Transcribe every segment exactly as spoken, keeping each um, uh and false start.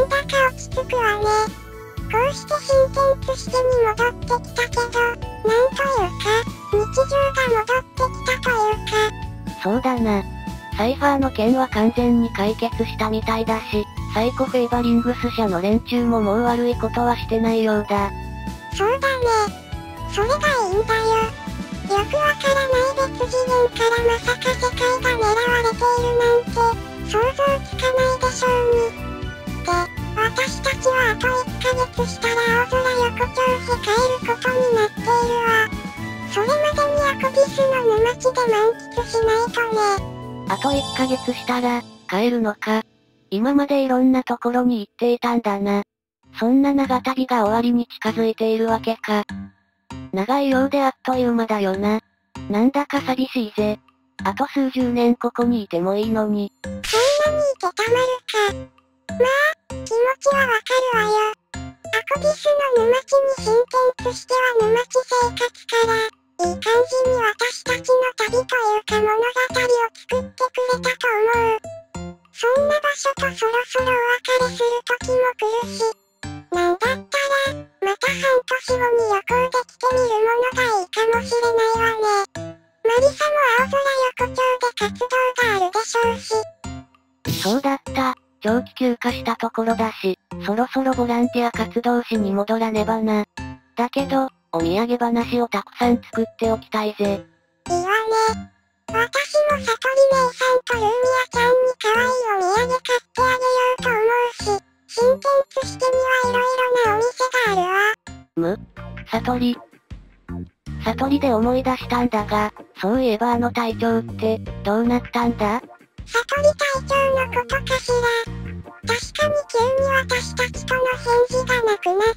だか落ち着くわね。こうして親権としてに戻ってきたけど、なんというか、日常が戻ってきたというか。 そうだな。サイファーの件は完全に解決したみたいだし、サイコフェイバリングス社の連中ももう悪いことはしてないようだ。 そうだね。それがいいんだよ。よくわからない別次元からまさか世界が狙われているなんて、想像つかないでしょうに。で、私たちはあといっかげつしたら青空横丁へ帰ることになっているわ。それまでにアクビスの沼地で満喫しないとね。 あといっかげつしたら、帰るのか。今までいろんなところに行っていたんだな。そんな長旅が終わりに近づいているわけか。長いようであっという間だよな。なんだか寂しいぜ。あと数十年ここにいてもいいのに。 そんなにいてたまるか。まあ、気持ちはわかるわよ。アクビスの沼地に親権としては沼地生活から、いい感じに私たちの旅というか物語を作ってくれたと思う。そんな場所とそろそろお別れする時も来るし、なんだったら、また半年後に旅行できてみるものがいいかもしれないわね。マリサも青空横丁で活動があるでしょうし。 そうだった。長期休暇したところだし、そろそろボランティア活動しに戻らねばな。だけど、お土産話をたくさん作っておきたいぜ。 いいわね。私もサトリ姉さんとルーミアちゃんに可愛いお土産買ってあげようと思うし、親権としてにはいろいろなお店があるわ。 む悟り。悟りで思い出したんだが、そういえばあの隊長って、どうなったんだ？ 悟り隊長のことかしら。確かに急に私たちとの返事がなくなって、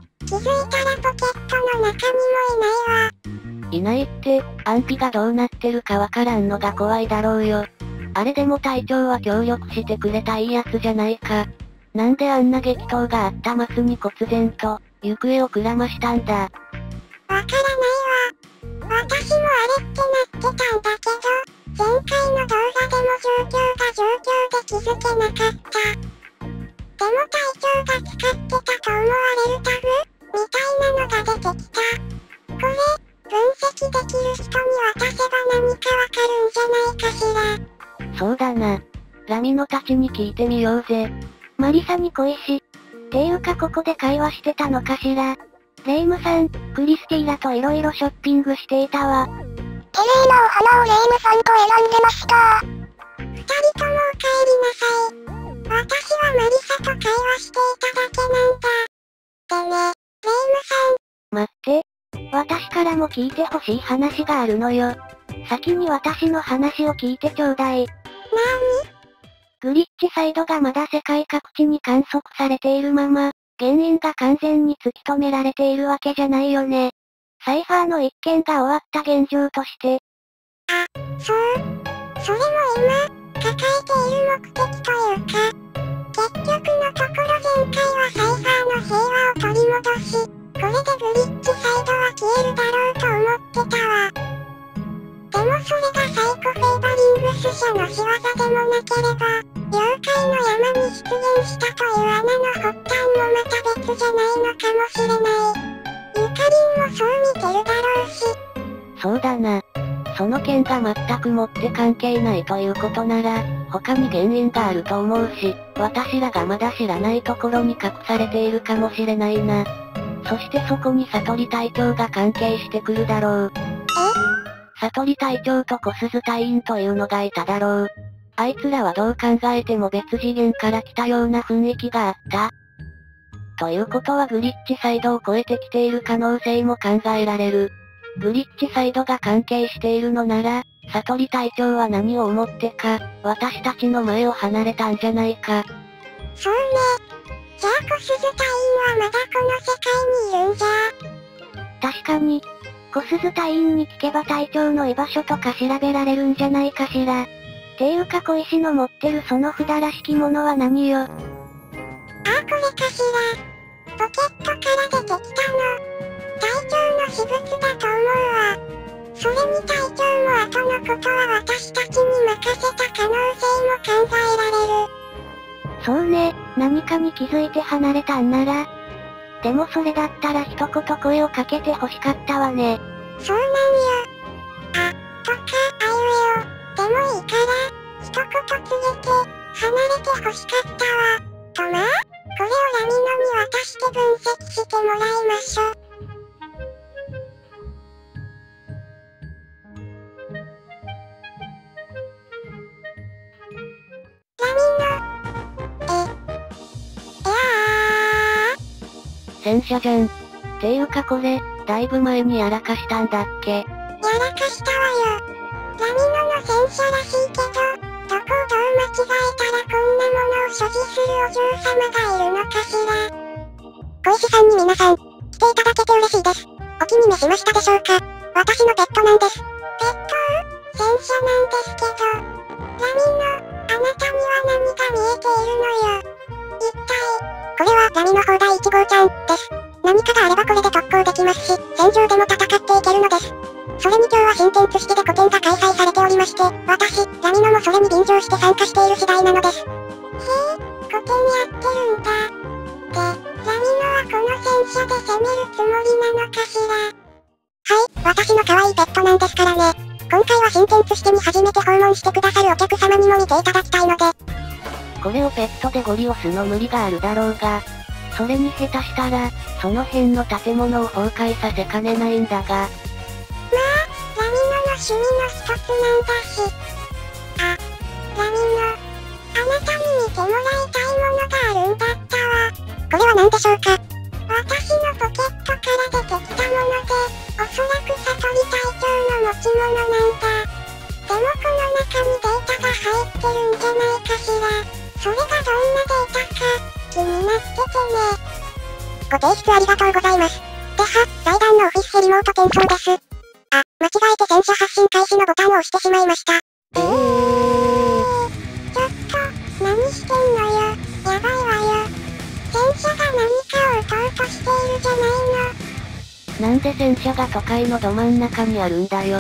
気づいたらポケットの中にもいないわ。 いないって、安否がどうなってるかわからんのが怖いだろうよ。あれでも隊長は協力してくれたいいやつじゃないか。なんであんな激闘があった松に忽然と、行方をくらましたんだ。わからないわ。私もあれってなってたんだけど、前回の動画でも状況が状況で気づけなかった。でも隊長が使ってたと思われるタグみたいなのが出てきた。これ、分析できる人に渡せば何かわかるんじゃないかしら。 そうだな。ラミノたちに聞いてみようぜ。 マリサに恋し。ていうかここで会話してたのかしら。レイムさん、クリスティーラと色々ショッピングしていたわ。 綺麗なお花をレイムさんと選んでました。二人ともお帰りなさい。私はマリサと会話していただけなんだ。でね、レイムさん。 待って。私からも聞いてほしい話があるのよ。先に私の話を聞いてちょうだい。なーに？グリッチサイドがまだ世界各地に観測されているまま、原因が完全に突き止められているわけじゃないよね。サイファーの一件が終わった現状として。 あ、そう。それも今、抱えている目的というか、結局のところ前回はサイファーの平和を取り戻し、これでグリッチサイドは消えるだろうと思ってたわ。でもそれがサイコフェイバリングス社の仕業でもなければ、妖怪の山に出現したという穴の発端もまた別じゃないのかもしれない。ゆかりんもそう見てるだろうし。 そうだな。その件が全くもって関係ないということなら、他に原因があると思うし、私らがまだ知らないところに隠されているかもしれないな。そしてそこに悟り隊長が関係してくるだろう。 え？ 悟り隊長と小鈴隊員というのがいただろう。あいつらはどう考えても別次元から来たような雰囲気があった。ということはグリッチサイドを超えてきている可能性も考えられる。グリッチサイドが関係しているのなら、悟り隊長は何を思ってか、私たちの前を離れたんじゃないか。 そうね。じゃあ小鈴隊員はまだこの世界にいるんじゃ。 確かに。小鈴隊員に聞けば隊長の居場所とか調べられるんじゃないかしら。ていうか小石の持ってるその札らしきものは何よ。 ああこれかしら。ポケットから出てきたの。隊長の私物だと思うわ。それに隊長も後のことは私たちに任せた可能性も考えられる。 そうね、何かに気づいて離れたんなら。でもそれだったら一言声をかけて欲しかったわね。 そうなんよ。あ、とか、あいうえお、でもいいから、一言告げて、離れて欲しかったわ。とまあ、これをラミノに渡して分析してもらいましょ。ラミノ。え、いやー。洗車じゃん。ていうかこれ、だいぶ前にやらかしたんだっけ？ やらかしたわよ。ラミノの洗車らしいけど、どこをどう間違えたらこんなものを所持するお嬢様がいるのかしら。小石さんに皆さん、来ていただけて嬉しいです。お気に召しましたでしょうか？私のペットなんです。ペット？洗車なんですけど。ラミノ、あなたには何が見えているのよ。一体、これはラミノ砲台いち号ちゃんです。何かがあればこれで特攻できますし、戦場でも戦っていけるのです。それに今日は新天津式で個展が開催されておりまして、私、ラミノもそれに便乗して参加している次第なのです。へえ、個展やってるんだ。で、ラミノはこの戦車で攻めるつもりなのかしら。はい、私の可愛いペットなんですからね。今回は新天津式に初めて訪問してくださるお客様にも見ていただきたいので。 これをペットでゴリ押すの無理があるだろうが、それに下手したら、その辺の建物を崩壊させかねないんだが。 まあ、ラミノの趣味の一つなんだし。あ、ラミノ、あなたに見てもらいたいものがあるんだったわ。これは何でしょうか？私のポケットから出てきたもので、おそらく悟り隊長の持ち物なんだ。でもこの中にデータが入ってるんじゃないかしら。それがどんなデータか、気になっててね。ご提出ありがとうございます。では、財団のオフィスへリモート転送です。あ、間違えて戦車発進開始のボタンを押してしまいました。えー、ちょっと、何してんのよ。やばいわよ。戦車が何かを撃とうとしているじゃないの。 なんで戦車が都会のど真ん中にあるんだよ。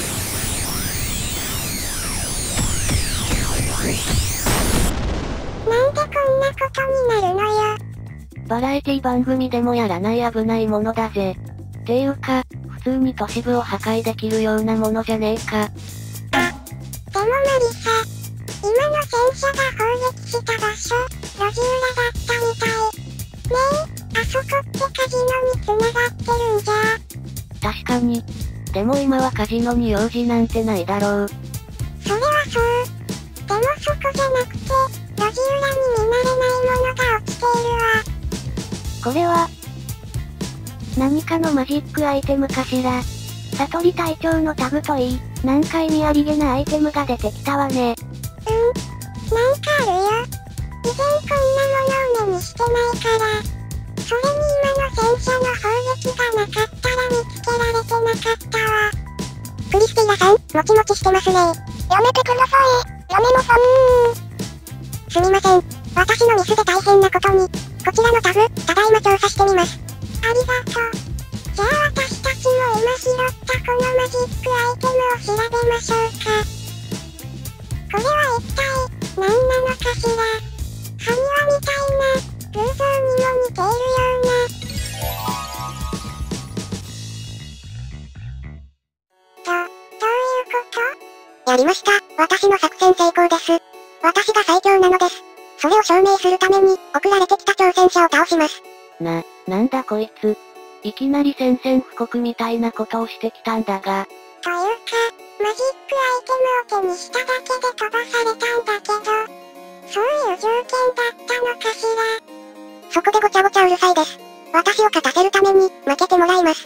なんでこんなことになるのよ。 バラエティ番組でもやらない危ないものだぜ。ていうか、普通に都市部を破壊できるようなものじゃねえか。 あ、でもマリサ、今の戦車が砲撃した場所、路地裏だったみたい。ねえ、あそこってカジノに繋がってるんじゃ。 確かに。でも今はカジノに用事なんてないだろう。 それはそう。でもそこじゃなくて、路地裏に見慣れないものが落ちているわ。 これは、何かのマジックアイテムかしら。悟り隊長のタグといい、何回見ありげなアイテムが出てきたわね。 うん、なんかあるよ。以前こんなものを目にしてないから。それに今の戦車の砲撃がなかったら見つけられてなかったわ。クリスティーナさん、もちもちしてますね。やめてください、ラミノさん。すみません。私のミスで大変なことに。こちらのタグ、ただいま調査してみます。ありがとう。じゃあ私たちも今拾ったこのマジックアイテムを調べましょうか。これは一体、何なのかしら。埴輪みたいな、偶像にも似ているような。ど、どういうこと？やりました。私の作戦成功です。私が最強なのです。それを証明するために、送られてきた挑戦者を倒します。 な、なんだこいつ。いきなり宣戦布告みたいなことをしてきたんだが。 というか、マジックアイテムを手にしただけで飛ばされたんだけど、そういう条件だったのかしら。そこでごちゃごちゃうるさいです。私を勝たせるために、負けてもらいます。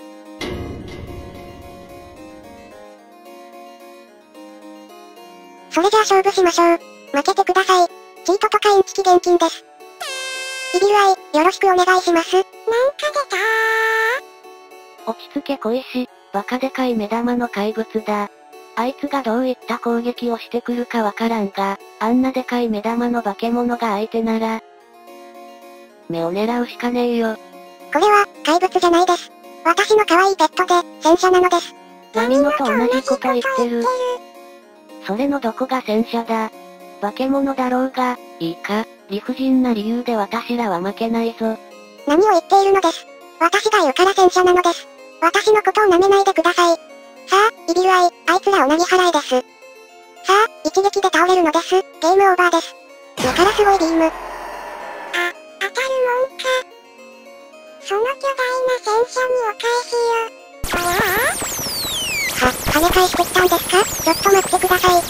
それじゃあ勝負しましょう。負けてください。チートとかインチキ現金です。イビルアイ、よろしくお願いします。なんか出たー。落ち着け小石、バカでかい目玉の怪物だ。あいつがどういった攻撃をしてくるかわからんが、あんなでかい目玉の化け物が相手なら、目を狙うしかねえよ。 これは、怪物じゃないです。私の可愛いペットで、戦車なのです。 ラミノと同じこと言ってる。それのどこが戦車だ。 化け物だろうが、いいか、理不尽な理由で私らは負けないぞ。 何を言っているのです。私が言うから戦車なのです。私のことを舐めないでください。さあ、イビルアイ、あいつらを投げ払いです。さあ、一撃で倒れるのです。ゲームオーバーです。目からすごいビーム。あ、当たるもんか。その巨大な戦車にお返しよ。ああは、跳ね返してきたんですか？ちょっと待ってください。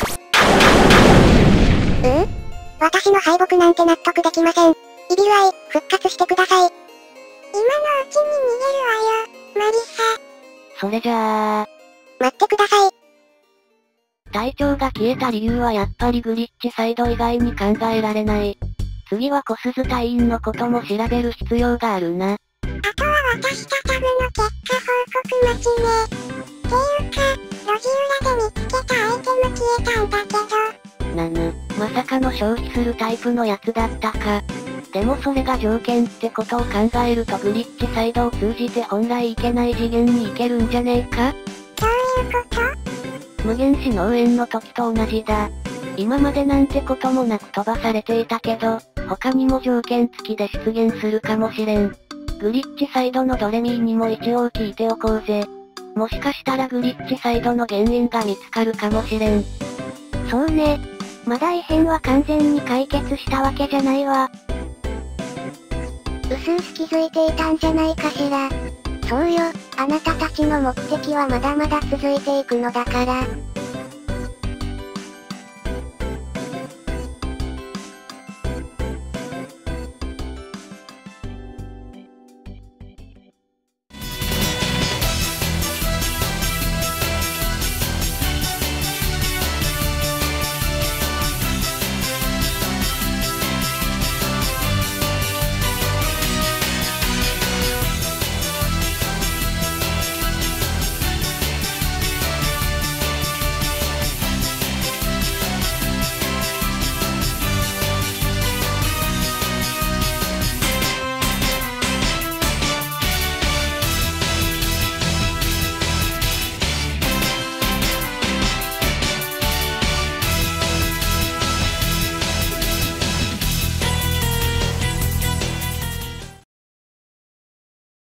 うん？私の敗北なんて納得できません。イビルアイ、復活してください。今のうちに逃げるわよ、マリサ。 それじゃあ、 待ってください。 隊長が消えた理由はやっぱりグリッチサイド以外に考えられない。次は小鈴隊員のことも調べる必要があるな。 あとは私とタブの結果報告待ちね。っていうか、路地裏で見つけたアイテム消えたんだけど。 なぬ、まさかの消費するタイプのやつだったか。でもそれが条件ってことを考えるとグリッチサイドを通じて本来行けない次元に行けるんじゃねえか？ どういうこと？ 無限視農園の時と同じだ。今までなんてこともなく飛ばされていたけど、他にも条件付きで出現するかもしれん。グリッチサイドのドレミーにも一応聞いておこうぜ。もしかしたらグリッチサイドの原因が見つかるかもしれん。 そうね。まだ異変は完全に解決したわけじゃないわ。うすうす気づいていたんじゃないかしら。そうよ、あなたたちの目的はまだまだ続いていくのだから。